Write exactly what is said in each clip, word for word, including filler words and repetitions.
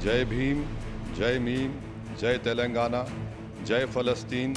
जय भीम, जय मीम, जय तेलंगाना, जय फलस्तीन।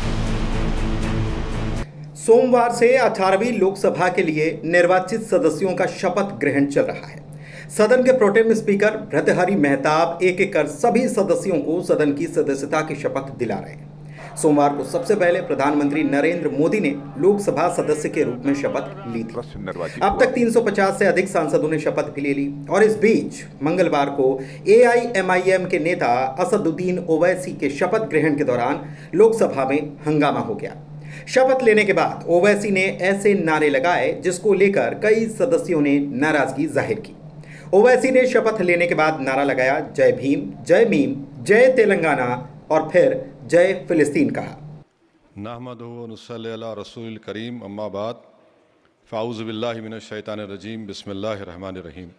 सोमवार से अठारहवीं लोकसभा के लिए निर्वाचित सदस्यों का शपथ ग्रहण चल रहा है। सदन के प्रोटेम स्पीकर भर्तृहरि मेहताब एक एक कर सभी सदस्यों को सदन की सदस्यता की शपथ दिला रहे हैं। सोमवार को सबसे पहले प्रधानमंत्री नरेंद्र मोदी ने लोकसभा सदस्य के रूप में शपथ ली थी। अब तक तीन सौ पचास से अधिक सांसदों ने शपथ भी ले ली और इस बीच मंगलवार को ए आई एम आई एम के नेता असदुद्दीन ओवैसी के शपथ ग्रहण के दौरान लोकसभा में हंगामा हो गया। शपथ लेने के बाद ओवैसी ने ऐसे नारे लगाए जिसको लेकर कई सदस्यों ने नाराजगी जाहिर की। ओवैसी ने शपथ लेने के बाद नारा लगाया, जय भीम, जय मीम, जय तेलंगाना और फिर जय फिलिस्तीन कहा। नहमदुहु व नुसल्ली अला रसूलिल करीम, अम्मा बाद, फ़ाऊज़ु बिल्लाहि मिनश शैतानिर रजीम, बिस्मिल्लाहिर रहमानिर रहीम।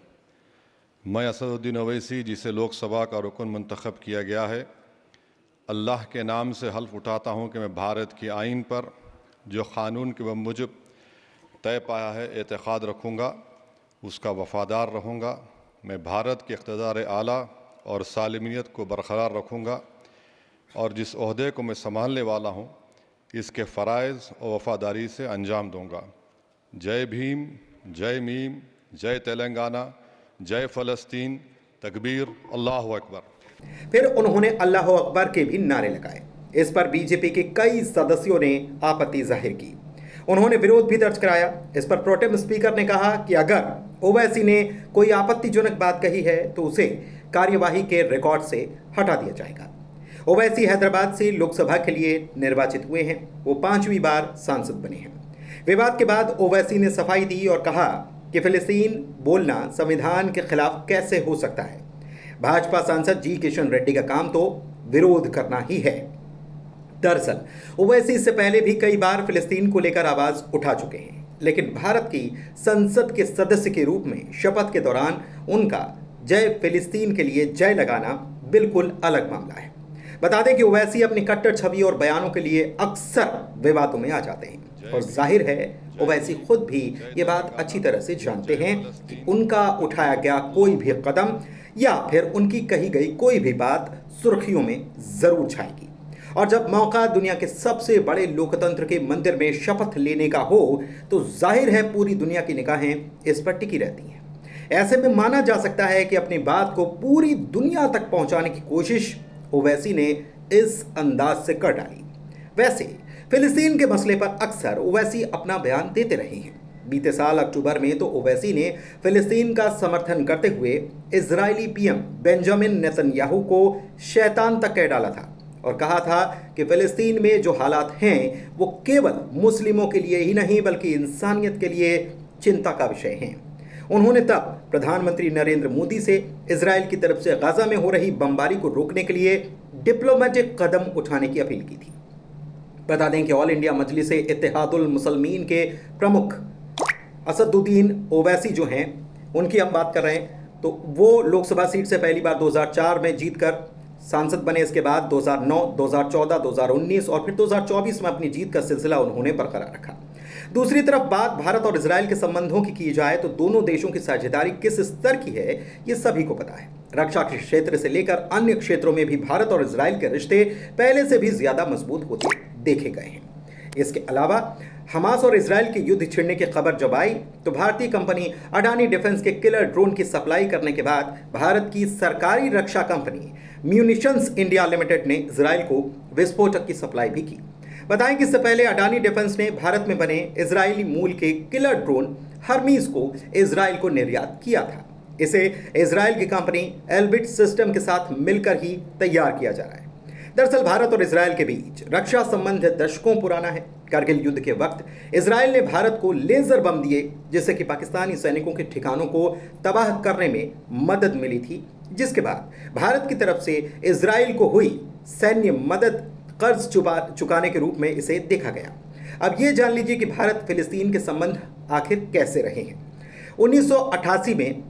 मैं असदुद्दीन ओवैसी, जिसे लोकसभा का रुकन मुंतखब किया गया है, अल्लाह के नाम से हल्फ उठाता हूँ कि मैं भारत की आइन पर जो क़ानून के मुजब तय पाया है एतक़ाद रखूँगा, उसका वफ़ादार रहूँगा। मैं भारत के इक़्तिदार आला और सालिमियत को बरक़रार रखूँगा और जिस ओहदे को मैं संभालने वाला हूँ इसके फ़राइज़ और वफ़ादारी से अंजाम दूँगा। जय भीम, जय मीम, जय तेलंगाना, जय फ़लस्तीन, तकबीर, अल्लाहु अकबर। फिर उन्होंने अल्लाहु अकबर के भी नारे लगाए। इस पर बीजेपी के कई सदस्यों ने आपत्ति जाहिर की। उन्होंने विरोध भी दर्ज कराया। इस पर प्रोटेम स्पीकर ने कहा कि अगर ओवैसी ने कोई आपत्तिजनक बात कही है तो उसे कार्यवाही के रिकॉर्ड से हटा दिया जाएगा। ओवैसी हैदराबाद से लोकसभा के लिए निर्वाचित हुए हैं। वो पांचवी बार सांसद बने हैं। विवाद के बाद ओवैसी ने सफाई दी और कहा कि फिलिस्तीन बोलना संविधान के खिलाफ कैसे हो सकता है। भाजपा सांसद जी किशन रेड्डी का काम तो विरोध करना ही है। दरअसल ओवैसी इससे पहले भी कई बार फिलिस्तीन को लेकर आवाज उठा चुके हैं, लेकिन भारत की संसद के सदस्य के रूप में शपथ के दौरान उनका जय फिलिस्तीन के लिए जय लगाना बिल्कुल अलग मामला है। बता दें कि ओवैसी अपनी कट्टर छवि और बयानों के लिए अक्सर विवादों में आ जाते हैं और जाहिर है ओवैसी खुद भी ये बात अच्छी तरह से जानते हैं कि उनका उठाया गया कोई भी कदम या फिर उनकी कही गई कोई भी बात सुर्खियों में जरूर छाएगी। और जब मौका दुनिया के सबसे बड़े लोकतंत्र के मंदिर में शपथ लेने का हो तो जाहिर है पूरी दुनिया की निगाहें इस पर टिकी रहती हैं। ऐसे में माना जा सकता है कि अपनी बात को पूरी दुनिया तक पहुंचाने की कोशिश ओवैसी ने इस अंदाज से कर डाली। वैसे फिलिस्तीन के मसले पर अक्सर ओवैसी अपना बयान देते रहे हैं। बीते साल अक्टूबर में तो ओवैसी ने फिलिस्तीन का समर्थन करते हुए इजरायली पीएम बेंजामिन नेतन्याहू को शैतान तक कह डाला था और कहा था कि फिलिस्तीन में जो हालात हैं वो केवल मुस्लिमों के लिए ही नहीं बल्कि इंसानियत के लिए चिंता का विषय हैं। उन्होंने तब प्रधानमंत्री नरेंद्र मोदी से इजराइल की तरफ से गाजा में हो रही बमबारी को रोकने के लिए डिप्लोमेटिक कदम उठाने की अपील की थी। बता दें कि ऑल इंडिया मजलिस इत्तेहादुल मुसलमीन के प्रमुख असदुद्दीन ओवैसी जो हैं, उनकी हम बात कर रहे हैं, तो वो लोकसभा सीट से पहली बार दो हज़ार चार में जीतकर सांसद बने। इसके बाद दो हज़ार नौ, दो हज़ार चौदह, दो हज़ार उन्नीस और फिर दो हज़ार चौबीस में अपनी जीत का सिलसिला उन्होंने बरकरार रखा। दूसरी तरफ बात भारत और इजराइल के संबंधों की की जाए तो दोनों देशों की साझेदारी किस स्तर की है ये सभी को पता है। रक्षा के क्षेत्र से लेकर अन्य क्षेत्रों में भी भारत और इजराइल के रिश्ते पहले से भी ज्यादा मजबूत होते देखे गए हैं। इसके अलावा हमास और इजराइल के युद्ध छिड़ने की खबर जब आई तो भारतीय कंपनी अडानी डिफेंस के किलर ड्रोन की सप्लाई करने के बाद भारत की सरकारी रक्षा कंपनी म्यूनिशंस इंडिया लिमिटेड ने इजराइल को विस्फोटक की सप्लाई भी की। बताएं कि इससे पहले अडानी डिफेंस ने भारत में बने इजरायली मूल के किलर ड्रोन हर्मीज को इजराइल को निर्यात किया था। इसे इजराइल की कंपनी एल्बिट सिस्टम के साथ मिलकर ही तैयार किया जा रहा है। दरअसल भारत और इजराइल के बीच रक्षा संबंध दशकों पुराना है। कारगिल युद्ध के वक्त इजराइल ने भारत को लेजर बम दिए जिससे कि पाकिस्तानी सैनिकों के ठिकानों को तबाह करने में मदद मिली थी, जिसके बाद भारत की तरफ से इजराइल को हुई सैन्य मदद कर्ज चुकाने के रूप में इसे देखा गया। अब ये जान लीजिए कि भारत फिलिस्तीन के संबंध आखिर कैसे रहे हैं। उन्नीस सौ अट्ठासी में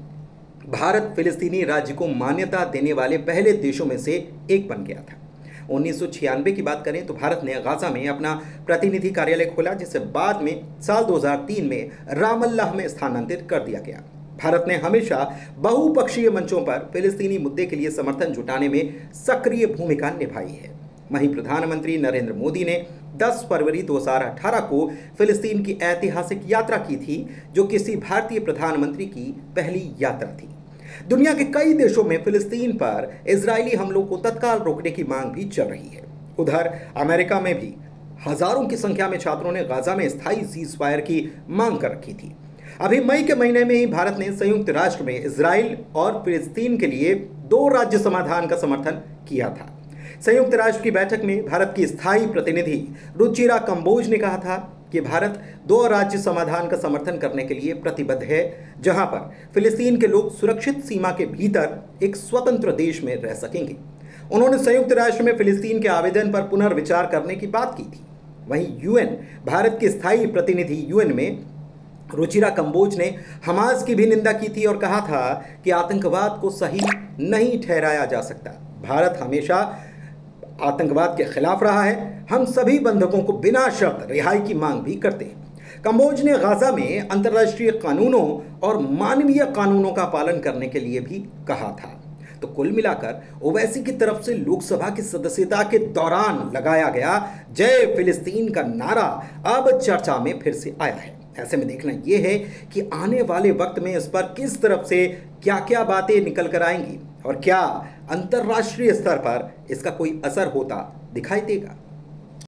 भारत फिलिस्तीनी राज्य को मान्यता देने वाले पहले देशों में से एक बन गया था। उन्नीस सौ छियानवे की बात करें तो भारत ने गाजा में अपना प्रतिनिधि कार्यालय खोला, जिसे बाद में साल दो हज़ार तीन में रामल्लाह में स्थानांतरित कर दिया गया। भारत ने हमेशा बहुपक्षीय मंचों पर फिलिस्तीनी मुद्दे के लिए समर्थन जुटाने में सक्रिय भूमिका निभाई है। वहीं प्रधानमंत्री नरेंद्र मोदी ने दस फरवरी दो हज़ार अठारह को फिलिस्तीन की ऐतिहासिक यात्रा की थी, जो किसी भारतीय प्रधानमंत्री की पहली यात्रा थी। दुनिया के कई देशों में फिलिस्तीन पर इजरायली हमलों को तत्काल रोकने की मांग भी चल रही है। उधर अमेरिका में भी हजारों की संख्या में छात्रों ने गाजा में स्थायी सीज फायर की मांग कर रखी थी। अभी मई के महीने में ही भारत ने संयुक्त राष्ट्र में इजराइल और फिलिस्तीन के लिए दो राज्य समाधान का समर्थन किया था। संयुक्त राष्ट्र की बैठक में भारत की स्थायी प्रतिनिधि रुचिरा कंबोज ने कहा था कि भारत दो राज्य समाधान का समर्थन करने के लिए प्रतिबद्ध है, जहां पर फिलिस्तीन के लोग सुरक्षित सीमा के भीतर एक स्वतंत्र देश में रह सकेंगे। उन्होंने संयुक्त राष्ट्र में फिलिस्तीन के आवेदन पर पुनर्विचार करने की बात की थी। वहीं यूएन भारत की स्थायी प्रतिनिधि यूएन में रुचिरा कंबोज ने हमास की भी निंदा की थी और कहा था कि आतंकवाद को सही नहीं ठहराया जा सकता। भारत हमेशा आतंकवाद के खिलाफ रहा है। हम सभी बंधकों को बिना शर्त रिहाई की मांग भी करते हैं। कंबोज ने गाजा में अंतर्राष्ट्रीय कानूनों और मानवीय कानूनों का पालन करने के लिए भी कहा था। तो कुल मिलाकर ओवैसी की तरफ से लोकसभा की सदस्यता के दौरान लगाया गया जय फिलिस्तीन का नारा अब चर्चा में फिर से आया है। ऐसे में देखना यह है कि आने वाले वक्त में इस पर किस तरफ से क्या क्या बातें निकल कर आएंगी और क्या अंतर्राष्ट्रीय स्तर पर इसका कोई असर होता दिखाई देगा।